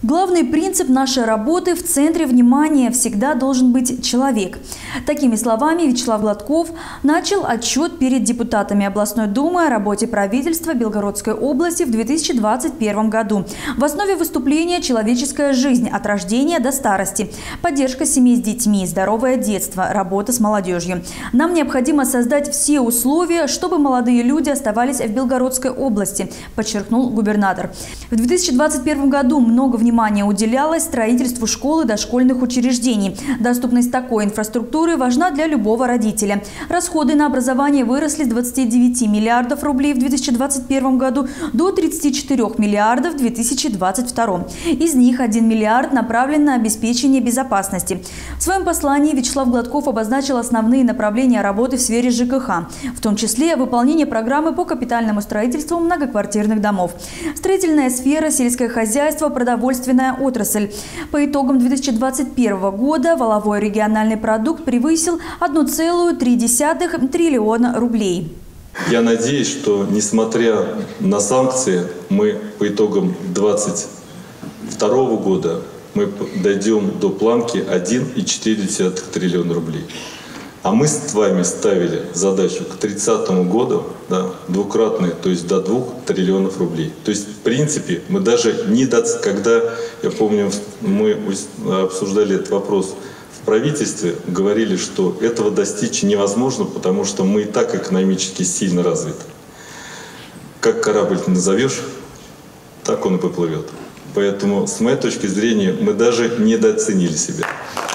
Главный принцип нашей работы – в центре внимания всегда должен быть человек. Такими словами Вячеслав Гладков начал отчет перед депутатами областной думы о работе правительства Белгородской области в 2021 году. В основе выступления – человеческая жизнь от рождения до старости, поддержка семей с детьми, здоровое детство, работа с молодежью. Нам необходимо создать все условия, чтобы молодые люди оставались в Белгородской области, подчеркнул губернатор. В 2021 году много внимания уделялось строительству школ и дошкольных учреждений. Доступность такой инфраструктуры важна для любого родителя. Расходы на образование выросли с 29 миллиардов рублей в 2021 году до 34 миллиардов в 2022. Из них 1 миллиард направлен на обеспечение безопасности. В своем послании Вячеслав Гладков обозначил основные направления работы в сфере ЖКХ, в том числе выполнение программы по капитальному строительству многоквартирных домов. Строительная сфера, сельское хозяйство, продовольственная отрасль. По итогам 2021 года валовой региональный продукт превысил 1,3 триллиона рублей. Я надеюсь, что несмотря на санкции, мы по итогам 2022 года мы дойдем до планки 1,4 триллиона рублей. А мы с вами ставили задачу к 30 году, да, двукратной, то есть до 2 триллионов рублей. То есть, в принципе, мы даже не когда, я помню, мы обсуждали этот вопрос в правительстве, говорили, что этого достичь невозможно, потому что мы и так экономически сильно развиты. Как корабль назовешь, так он и поплывет. Поэтому, с моей точки зрения, мы даже недооценили себя.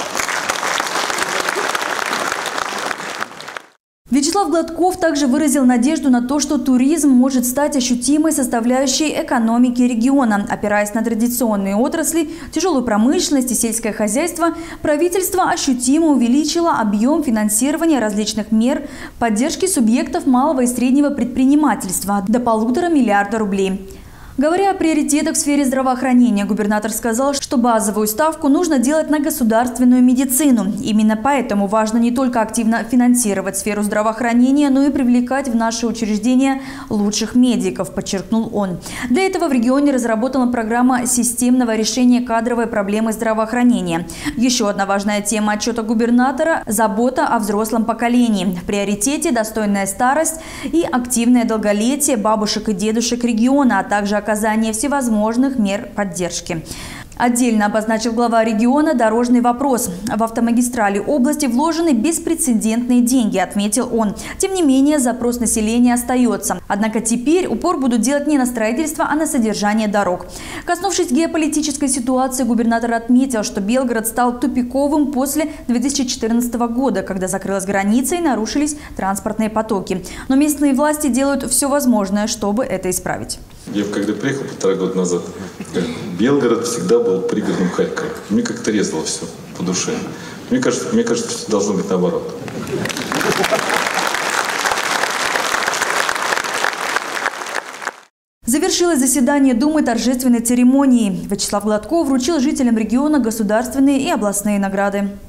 Вячеслав Гладков также выразил надежду на то, что туризм может стать ощутимой составляющей экономики региона. Опираясь на традиционные отрасли, тяжелую промышленность и сельское хозяйство, правительство ощутимо увеличило объем финансирования различных мер поддержки субъектов малого и среднего предпринимательства до 1,5 миллиарда рублей. Говоря о приоритетах в сфере здравоохранения, губернатор сказал, что базовую ставку нужно делать на государственную медицину. Именно поэтому важно не только активно финансировать сферу здравоохранения, но и привлекать в наши учреждения лучших медиков, подчеркнул он. Для этого в регионе разработана программа системного решения кадровой проблемы здравоохранения. Еще одна важная тема отчета губернатора – забота о взрослом поколении. В приоритете достойная старость и активное долголетие бабушек и дедушек региона, а также оказание всевозможных мер поддержки. Отдельно обозначил глава региона дорожный вопрос. В автомагистрали области вложены беспрецедентные деньги, отметил он. Тем не менее, запрос населения остается. Однако теперь упор будут делать не на строительство, а на содержание дорог. Коснувшись геополитической ситуации, губернатор отметил, что Белгород стал тупиковым после 2014 года, когда закрылась граница и нарушились транспортные потоки. Но местные власти делают все возможное, чтобы это исправить. Я когда приехал 1,5 года назад, Белгород всегда был пригородным Харьковом. Мне как-то резало все по душе. Мне кажется, все должно быть наоборот. Завершилось заседание Думы торжественной церемонии. Вячеслав Гладков вручил жителям региона государственные и областные награды.